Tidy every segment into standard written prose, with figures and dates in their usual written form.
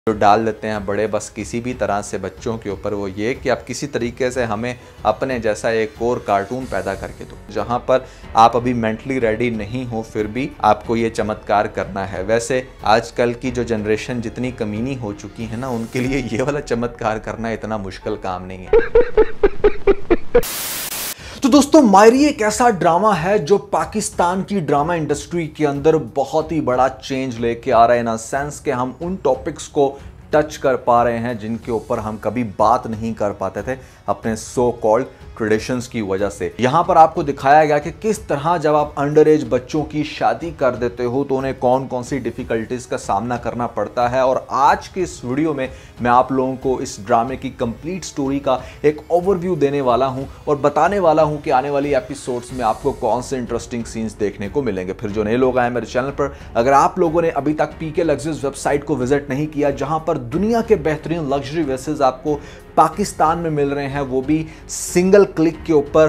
जो डाल देते हैं बड़े बस किसी भी तरह से बच्चों के ऊपर, वो ये कि आप किसी तरीके से हमें अपने जैसा एक और कार्टून पैदा करके दो, जहां पर आप अभी मेंटली रेडी नहीं हो फिर भी आपको ये चमत्कार करना है। वैसे आजकल की जो जनरेशन जितनी कमीनी हो चुकी है ना, उनके लिए ये वाला चमत्कार करना इतना मुश्किल काम नहीं है। तो दोस्तों, मायरी एक ऐसा ड्रामा है जो पाकिस्तान की ड्रामा इंडस्ट्री के अंदर बहुत ही बड़ा चेंज लेके आ रहा है, इन अ सेंस कि हम उन टॉपिक्स को टच कर पा रहे हैं जिनके ऊपर हम कभी बात नहीं कर पाते थे अपने सो कॉल्ड ट्रेडिशंस की वजह से। यहां पर आपको दिखाया गया कि किस तरह जब आप अंडर एज बच्चों की शादी कर देते हो तो उन्हें कौन कौन सी डिफिकल्टीज का सामना करना पड़ता है। और आज के इस वीडियो में मैं आप लोगों को इस ड्रामे की कंप्लीट स्टोरी का एक ओवरव्यू देने वाला हूं और बताने वाला हूं कि आने वाली एपिसोड्स में आपको कौन से इंटरेस्टिंग सीन्स देखने को मिलेंगे। फिर जो नए लोग आए मेरे चैनल पर, अगर आप लोगों ने अभी तक पीके लग्जरीज वेबसाइट को विजिट नहीं किया, जहां पर दुनिया के बेहतरीन लग्जरी वेसेस आपको पाकिस्तान में मिल रहे हैं, वो भी सिंगल क्लिक के ऊपर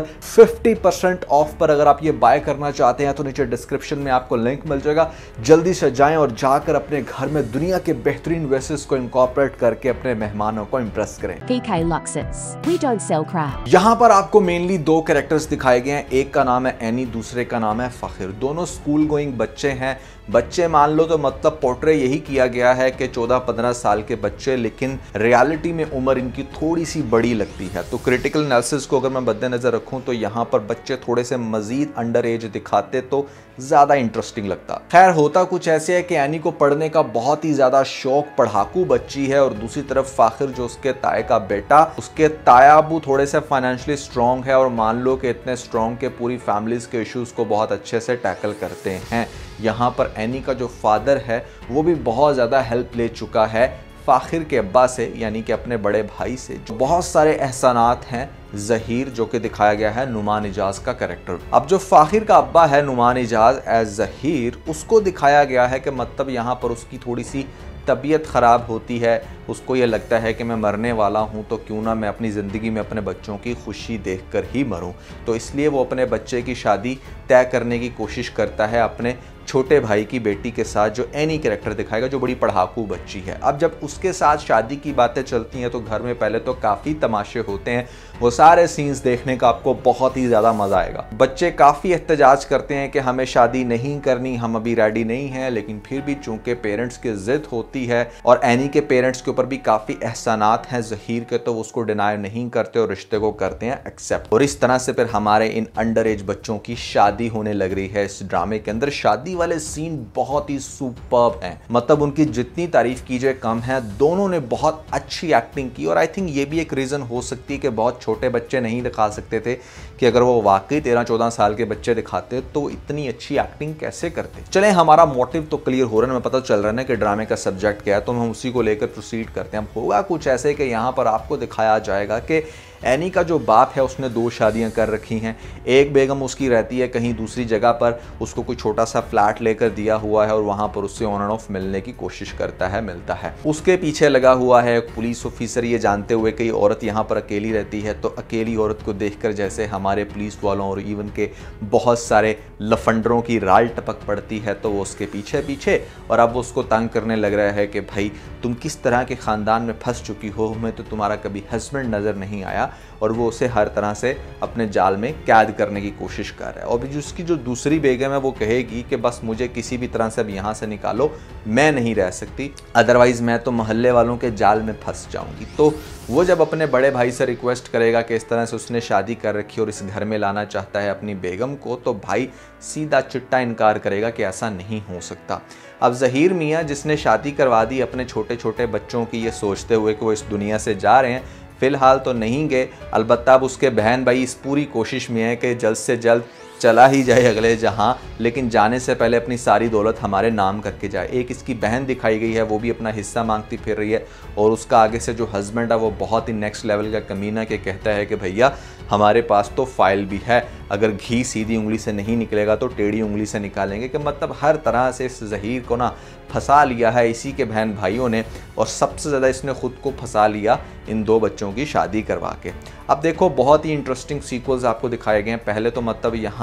50% ऑफ पर, अगर आप ये बाय करना चाहते हैं तो नीचे डिस्क्रिप्शन में आपको लिंक मिल जाएगा। जल्दी से जाएं और जाकर अपने घर में दुनिया के बेहतरीन वेसेस को इनकॉर्पोरेट करके अपने मेहमानों को इंप्रेस करें। PK Luxus, we don't sell crap। यहां पर आपको मेनली दो कैरेक्टर्स दिखाए गए हैं, एक का नाम है एनी, दूसरे का नाम है फ़ाखिर। दोनों स्कूल गोइंग बच्चे हैं। बच्चे मान लो तो मतलब पोर्ट्रे यही किया गया है कि 14-15 साल के बच्चे, लेकिन रियलिटी में उम्र इनकी थोड़ी सी बड़ी लगती है। तो क्रिटिकल एनालिसिस को अगर मैं मद्देनजर रखूं तो यहाँ पर बच्चे थोड़े से मजीद अंडर एज दिखाते तो ज़्यादा इंटरेस्टिंग लगता। खैर, होता कुछ ऐसे है कि एनी को पढ़ने का बहुत ही ज़्यादा शौक, पढ़ाकू बच्ची है, और दूसरी तरफ फ़ाखिर जो उसके ताए का बेटा, उसके ताया अबू थोड़े से फाइनेंशियली स्ट्रॉन्ग है, और मान लो कि इतने स्ट्रॉन्ग के पूरी फैमिलीज़ के इश्यूज़ को बहुत अच्छे से टैकल करते हैं। यहाँ पर एनी का जो फादर है वो भी बहुत ज़्यादा हेल्प ले चुका है फ़ाखिर के अब्बा से, यानी कि अपने बड़े भाई से। जो बहुत सारे एहसानात हैं ज़हीर, जो कि दिखाया गया है नुमान इजाज़ का कैरेक्टर। अब जो फ़ाखिर का अब्बा है नुमान इजाज़ एज ज़हीर, उसको दिखाया गया है कि मतलब यहाँ पर उसकी थोड़ी सी तबीयत ख़राब होती है। उसको ये लगता है कि मैं मरने वाला हूँ तो क्यों ना मैं अपनी ज़िंदगी में अपने बच्चों की खुशी देखकर ही मरूँ। तो इसलिए वो अपने बच्चे की शादी तय करने की कोशिश करता है अपने छोटे भाई की बेटी के साथ, जो एनी कैरेक्टर दिखाएगा, जो बड़ी पढ़ाकू बच्ची है। अब जब उसके साथ शादी की बातें चलती हैं तो घर में पहले तो काफ़ी तमाशे होते हैं। वो सारे सीन्स देखने का आपको बहुत ही ज़्यादा मज़ा आएगा। बच्चे काफ़ी एहतजाज करते हैं कि हमें शादी नहीं करनी, हम अभी रेडी नहीं हैं, लेकिन फिर भी चूंकि पेरेंट्स की ज़िद होती है और एनी के पेरेंट्स के ऊपर भी काफ़ी एहसानात हैं ज़हीर के, तो उसको डिनाई नहीं करते और रिश्ते को करते हैं एक्सेप्ट। और इस तरह से फिर हमारे इन अंडर एज बच्चों की शादी होने लग रही है। इस ड्रामे के अंदर शादी वाले सीन बहुत ही सुपर्ब हैं, मतलब उनकी जितनी तारीफ की जाए कम है। दोनों ने बहुत अच्छी एक्टिंग की, और आई थिंक ये भी एक रीज़न हो सकती है कि बहुत छोटे बच्चे नहीं दिखा सकते थे, कि अगर वो वाकई 13-14 साल के बच्चे दिखाते तो इतनी अच्छी एक्टिंग कैसे करते। चलें, हमारा मोटिव तो क्लियर हो रहा है, हमें पता चल रहा है ना कि ड्रामे का सब्जेक्ट क्या है, तो हम उसी को लेकर प्रोसीड करते हैं। होगा कुछ ऐसे कि यहाँ पर आपको दिखाया जाएगा कि एनी का जो बाप है उसने 2 शादियां कर रखी हैं। एक बेगम उसकी रहती है कहीं दूसरी जगह पर, उसको कोई छोटा सा फ्लैट लेकर दिया हुआ है और वहां पर उससे ऑन एंड ऑफ मिलने की कोशिश करता है, मिलता है। उसके पीछे लगा हुआ है एक पुलिस ऑफिसर, ये जानते हुए कि औरत यहाँ पर अकेली रहती है, तो अकेली औरत को देखकर जैसे हमारे पुलिस वालों और इवन के बहुत सारे लफंडरों की राल टपक पड़ती है, तो वो उसके पीछे पीछे, और अब वो उसको तंग करने लग रहा है कि भाई तुम किस तरह के ख़ानदान में फंस चुकी हो, हमें तो तुम्हारा कभी हस्बैंड नज़र नहीं आया, और वो उसे हर तरह से अपने जाल में कैद करने की कोशिश कर रहा है। और उसकी जो दूसरी बेगम है वो कहेगी कि बस मुझे किसी भी तरह से अब यहाँ से निकालो, मैं नहीं रह सकती, अदरवाइज़ मैं तो मोहल्ले वालों के जाल में फंस जाऊँगी। तो वो जब अपने बड़े भाई से रिक्वेस्ट करेगा कि इस तरह से उसने शादी कर रखी और इस घर में लाना चाहता है अपनी बेगम को, तो भाई सीधा चिट्टा इनकार करेगा कि ऐसा नहीं हो सकता। अब ज़हीर मियाँ जिसने शादी करवा दी अपने छोटे छोटे बच्चों की, ये सोचते हुए कि वो इस दुनिया से जा रहे हैं, फ़िलहाल तो नहीं गए, अलबत्ता अब उसके बहन भाई इस पूरी कोशिश में है कि जल्द से जल्द चला ही जाए अगले जहां, लेकिन जाने से पहले अपनी सारी दौलत हमारे नाम करके जाए। एक इसकी बहन दिखाई गई है, वो भी अपना हिस्सा मांगती फिर रही है, और उसका आगे से जो हस्बैंड है वो बहुत ही नेक्स्ट लेवल का कमीना के कहता है कि भैया हमारे पास तो फाइल भी है, अगर घी सीधी उंगली से नहीं निकलेगा तो टेढ़ी उंगली से निकालेंगे। कि मतलब हर तरह से इस ज़हीर को ना फंसा लिया है इसी के बहन भाइयों ने, और सबसे ज़्यादा इसने खुद को फंसा लिया इन 2 बच्चों की शादी करवा के। अब देखो बहुत ही इंटरेस्टिंग सीक्वल्स आपको दिखाए गए हैं। पहले तो मतलब यहाँ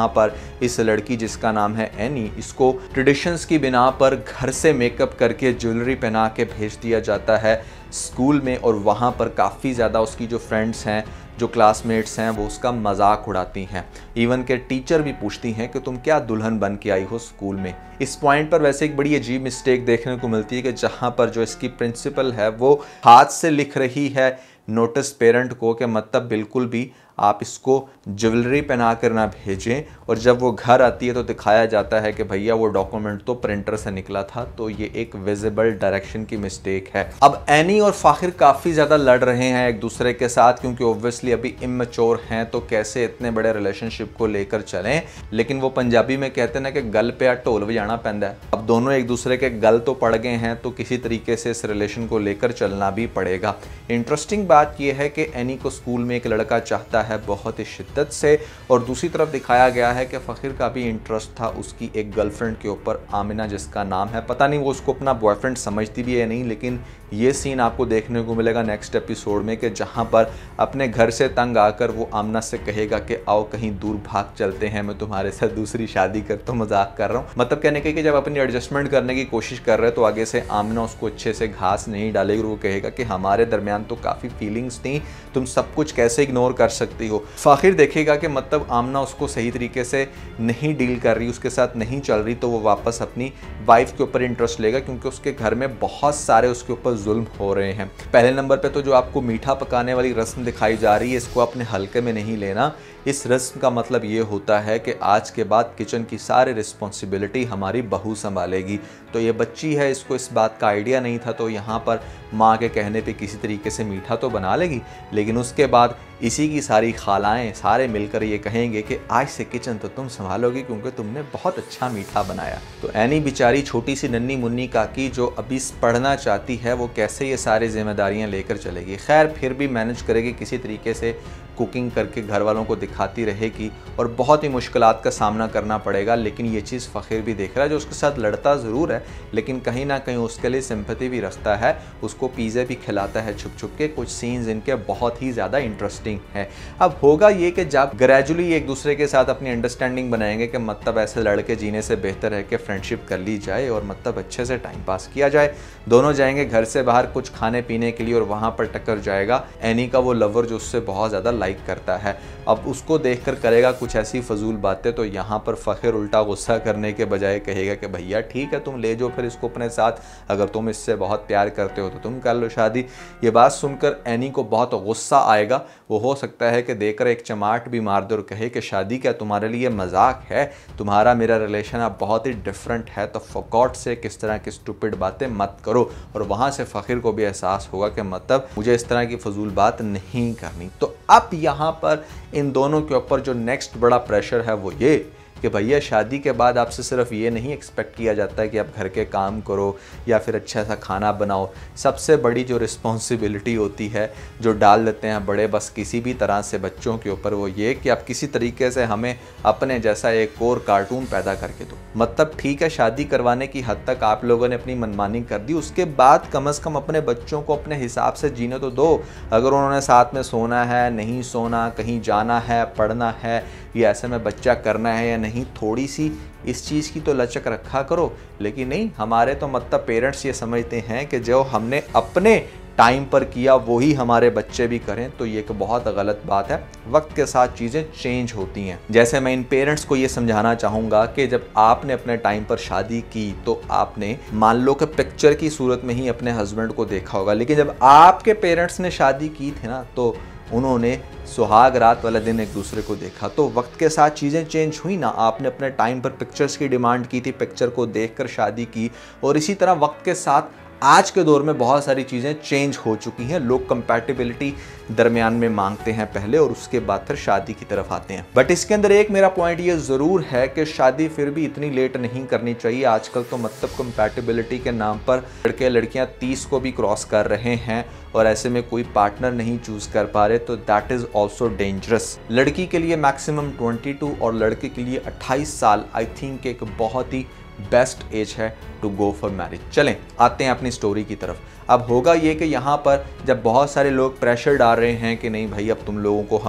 पर इस लड़की जिसका नाम है एनी, इसको ट्रेडिशंस की बिना पर घर से मेकअप करके ज्वेलरी पहना के भेज दिया जाता है स्कूल में, और वहाँ पर काफ़ी ज़्यादा उसकी जो फ्रेंड्स हैं, जो क्लासमेट्स हैं, वो उसका मजाक उड़ाती हैं। इवन के टीचर भी पूछती हैं कि तुम क्या दुल्हन बन के आई हो स्कूल में। इस पॉइंट पर वैसे एक बड़ी अजीब मिस्टेक देखने को मिलती है कि जहाँ पर जो इसकी प्रिंसिपल है वो हाथ से लिख रही है नोटिस पेरेंट को कि मतलब बिल्कुल भी आप इसको ज्वेलरी पहना कर ना भेजें, और जब वो घर आती है तो दिखाया जाता है कि भैया वो डॉक्यूमेंट तो प्रिंटर से निकला था। तो ये एक विजिबल डायरेक्शन की मिस्टेक है। अब एनी और फाखिर काफ़ी ज़्यादा लड़ रहे हैं एक दूसरे के साथ, क्योंकि ऑब्वियसली अभी इमेच्योर हैं, तो कैसे इतने बड़े रिलेशनशिप को लेकर चलें। लेकिन वो पंजाबी में कहते हैं ना कि गल पे ढोल बजाना पैंदा है। अब दोनों एक दूसरे के गल तो पड़ गए हैं, तो किसी तरीके से इस रिलेशन को लेकर चलना भी पड़ेगा। इंटरेस्टिंग बात यह है कि एनी को स्कूल में एक लड़का चाहता है बहुत ही शिद्दत से, और दूसरी तरफ दिखाया गया है कि फ़खीर का भी इंटरेस्ट था उसकी एक गर्लफ्रेंड के ऊपर, आमिना जिसका नाम है। पता नहीं वो उसको अपना बॉयफ्रेंड समझती भी है नहीं, लेकिन ये सीन आपको देखने को मिलेगा नेक्स्ट एपिसोड में कि जहाँ पर अपने घर से तंग आकर वो आमना से कहेगा कि आओ कहीं दूर भाग चलते हैं, मैं तुम्हारे साथ दूसरी शादी कर, तो मजाक कर रहा हूँ। मतलब कहने के कि जब अपनी एडजस्टमेंट करने की कोशिश कर रहे तो आगे से आमना उसको अच्छे से घास नहीं डालेगी, वो कहेगा कि हमारे दरमियान तो काफ़ी फीलिंग्स थी, तुम सब कुछ कैसे इग्नोर कर सकती हो। फ़खीर देखेगा कि मतलब आमना उसको सही तरीके से नहीं डील कर रही, उसके साथ नहीं चल रही, तो वो वापस अपनी वाइफ के ऊपर इंटरेस्ट लेगा, क्योंकि उसके घर में बहुत सारे उसके ऊपर जुल्म हो रहे हैं। पहले नंबर पे तो जो आपको मीठा पकाने वाली रस्म दिखाई जा रही है, इसको अपने हल्के में नहीं लेना। इस रस्म का मतलब ये होता है कि आज के बाद किचन की सारी रिस्पॉन्सिबिलिटी हमारी बहू संभालेगी। तो ये बच्ची है, इसको इस बात का आइडिया नहीं था, तो यहाँ पर माँ के कहने पे किसी तरीके से मीठा तो बना लेगी, लेकिन उसके बाद इसी की सारी खालाएं सारे मिलकर ये कहेंगे कि आज से किचन तो तुम संभालोगी क्योंकि तुमने बहुत अच्छा मीठा बनाया। तो एनी बेचारी छोटी सी नन्ही मुन्नी काकी जो अभी पढ़ना चाहती है, वो कैसे ये सारी जिम्मेदारियां लेकर चलेगी। खैर फिर भी मैनेज करेगी किसी तरीके से, कुकिंग करके घर वालों को दिखाती रहेगी, और बहुत ही मुश्किलात का सामना करना पड़ेगा। लेकिन ये चीज़ फ़खीर भी देख रहा है, जो उसके साथ लड़ता ज़रूर है, लेकिन कहीं ना कहीं उसके लिए सिंपैथी भी रखता है, उसको पिज़्ज़े भी खिलाता है छुप छुप के। कुछ सीन्स इनके बहुत ही ज़्यादा इंटरेस्टिंग है। अब होगा ये कि जब ग्रेजुअली एक दूसरे के साथ अपनी अंडरस्टैंडिंग बनाएंगे कि मतलब ऐसे लड़के जीने से बेहतर है कि फ्रेंडशिप कर ली जाए और मतलब अच्छे से टाइम पास किया जाए। दोनों जाएंगे घर से बाहर कुछ खाने पीने के लिए, और वहाँ पर टक्कर जाएगा एनी का वो लवर जो उससे बहुत ज़्यादा लाइक करता है। अब उसको देखकर करेगा कुछ ऐसी फजूल बातें, तो यहाँ पर फ़खीर उल्टा गुस्सा करने के बजाय कहेगा कि भैया ठीक है, तुम ले जाओ फिर इसको अपने साथ, अगर तुम इससे बहुत प्यार करते हो तो तुम कर लो शादी। ये बात सुनकर एनी को बहुत गुस्सा आएगा। वो हो सकता है कि देकर एक चमाट भी मार दे और कहे कि शादी क्या तुम्हारे लिए मजाक है, तुम्हारा मेरा रिलेशन अब बहुत ही डिफरेंट है, तो फॉर गॉड से किस तरह की स्टूपिड बातें मत करो। और वहाँ से फ़खीर को भी एहसास होगा कि मतलब मुझे इस तरह की फजूल बात नहीं करनी। तो अब यहाँ पर इन दोनों के ऊपर जो नेक्स्ट बड़ा प्रेशर है वो ये कि भैया शादी के बाद आपसे सिर्फ ये नहीं एक्सपेक्ट किया जाता है कि आप घर के काम करो या फिर अच्छा सा खाना बनाओ। सबसे बड़ी जो रिस्पॉन्सिबिलिटी होती है जो डाल देते हैं बड़े बस किसी भी तरह से बच्चों के ऊपर, वो ये कि आप किसी तरीके से हमें अपने जैसा एक और कार्टून पैदा करके दो। मतलब ठीक है, शादी करवाने की हद तक आप लोगों ने अपनी मनमानी कर दी, उसके बाद कम से कम अपने बच्चों को अपने हिसाब से जीने तो दो। अगर उन्होंने साथ में सोना है, नहीं सोना, कहीं जाना है, पढ़ना है, या ऐसे में बच्चा करना है या नहीं, थोड़ी सी इस चीज़ की तो लचक रखा करो। लेकिन नहीं, हमारे तो मतलब पेरेंट्स ये समझते हैं कि जो हमने अपने टाइम पर किया वही हमारे बच्चे भी करें, तो ये एक बहुत गलत बात है। वक्त के साथ चीज़ें चेंज होती हैं। जैसे मैं इन पेरेंट्स को ये समझाना चाहूँगा कि जब आपने अपने टाइम पर शादी की तो आपने मान लो कि पिक्चर की सूरत में ही अपने हस्बैंड को देखा होगा, लेकिन जब आपके पेरेंट्स ने शादी की थी ना, तो उन्होंने सुहाग रात वाला दिन एक दूसरे को देखा। तो वक्त के साथ चीज़ें चेंज हुई ना। आपने अपने टाइम पर पिक्चर्स की डिमांड की थी, पिक्चर को देखकर शादी की, और इसी तरह वक्त के साथ आज के दौर में बहुत सारी चीज़ें चेंज हो चुकी हैं। लोग कंपैटिबिलिटी दरमियान में मांगते हैं पहले, और उसके बाद फिर शादी की तरफ आते हैं। बट इसके अंदर एक मेरा पॉइंट ये ज़रूर है कि शादी फिर भी इतनी लेट नहीं करनी चाहिए। आजकल तो मतलब कंपैटिबिलिटी के नाम पर लड़के लड़कियां 30 को भी क्रॉस कर रहे हैं, और ऐसे में कोई पार्टनर नहीं चूज़ कर पा रहे, तो दैट इज़ ऑल्सो डेंजरस। लड़की के लिए मैक्सिमम 22 और लड़के के लिए 28 साल आई थिंक एक बहुत ही बेस्ट एज है टू गो फॉर मैरिज। चलें आते हैं अपनी स्टोरी की तरफ। अब होगा ये कि यहाँ पर जब बहुत सारे लोग प्रेशर डाल रहे हैं कि नहीं भाई अब तुम लोगों को हमें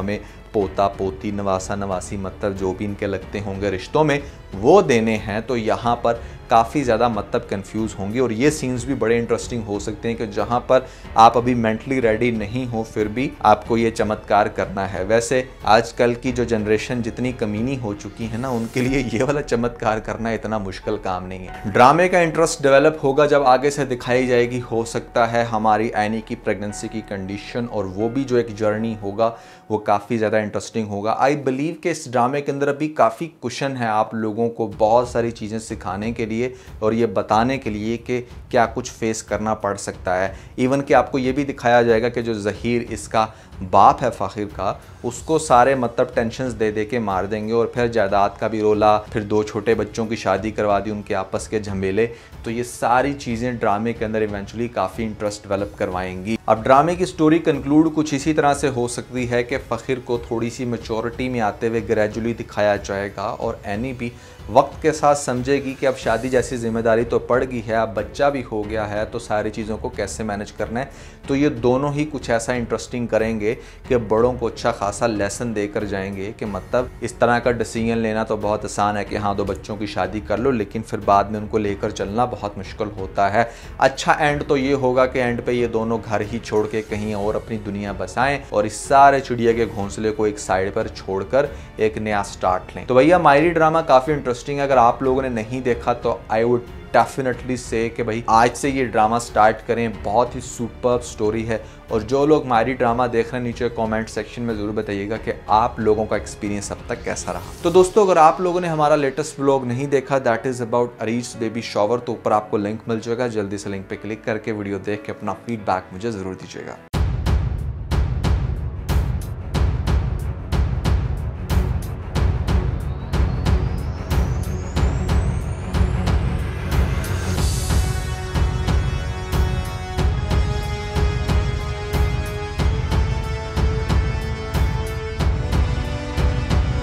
पोता पोती नवासा नवासी मतलब जो भी इनके लगते होंगे रिश्तों में वो देने हैं, तो यहाँ पर काफ़ी ज़्यादा मतलब कंफ्यूज होंगे। और ये सीन्स भी बड़े इंटरेस्टिंग हो सकते हैं कि जहाँ पर आप अभी मेंटली रेडी नहीं हो फिर भी आपको ये चमत्कार करना है। वैसे आजकल की जो जनरेशन जितनी कमीनी हो चुकी है ना, उनके लिए ये वाला चमत्कार करना इतना मुश्किल काम नहीं है। ड्रामे का इंटरेस्ट डेवलप होगा जब आगे से दिखाई जाएगी हो सकता है हमारी एनी की प्रेगनेंसी की कंडीशन, और वो भी जो एक जर्नी होगा वो काफ़ी ज़्यादा इंटरेस्टिंग होगा। आई बिलीव कि इस ड्रामे के अंदर अभी काफ़ी कुशन है आप लोगों को बहुत सारी चीज़ें सिखाने के लिए और ये बताने के लिए कि क्या कुछ फेस करना पड़ सकता है। इवन कि आपको ये भी दिखाया जाएगा कि जो ज़हीर इसका बाप है फ़ाखिर का, उसको सारे मतलब टेंशन्स दे दे के मार देंगे और फिर जायदाद का भी रोला, फिर 2 छोटे बच्चों की शादी करवा दी, उनके आपस के झमेले। तो ये सारी चीज़ें ड्रामे के अंदर इवेंचुअली काफ़ी इंटरेस्ट डेवलप करवाएंगी। अब ड्रामे की स्टोरी कंक्लूड कुछ इसी तरह से हो सकती है कि फ़ाखिर को थोड़ी सी मैच्योरिटी में आते हुए ग्रेजुअली दिखाया जाएगा और एनी भी वक्त के साथ समझेगी कि अब शादी जैसी जिम्मेदारी तो पड़ गई है, अब बच्चा भी हो गया है, तो सारी चीज़ों को कैसे मैनेज करना है। तो ये दोनों ही कुछ ऐसा इंटरेस्टिंग करेंगे कि बड़ों को अच्छा खासा लेसन देकर जाएंगे कि मतलब इस तरह का डिसीजन लेना तो बहुत आसान है कि हाँ 2 बच्चों की शादी कर लो, लेकिन फिर बाद में उनको लेकर चलना बहुत मुश्किल होता है। अच्छा एंड तो ये होगा कि एंड पे ये दोनों घर ही छोड़ के कहीं और अपनी दुनिया बसाएं और इस सारे चिड़िया के घोंसले को एक साइड पर छोड़कर एक नया स्टार्ट लें। तो भैया मायरी ड्रामा काफ़ी इंटरेस्टिंग है। अगर आप लोगों ने नहीं देखा तो आई वुड डेफिनेटली से कि भाई आज से ये ड्रामा स्टार्ट करें, बहुत ही सुपर्ब स्टोरी है। और जो लोग मायरी ड्रामा देख रहे हैं नीचे कमेंट सेक्शन में ज़रूर बताइएगा कि आप लोगों का एक्सपीरियंस अब तक कैसा रहा। तो दोस्तों अगर आप लोगों ने हमारा लेटेस्ट व्लॉग नहीं देखा that is about Areej baby shower, तो ऊपर आपको लिंक मिल जाएगा, जल्दी से लिंक पे क्लिक करके वीडियो देख के अपना फीडबैक मुझे ज़रूर दीजिएगा।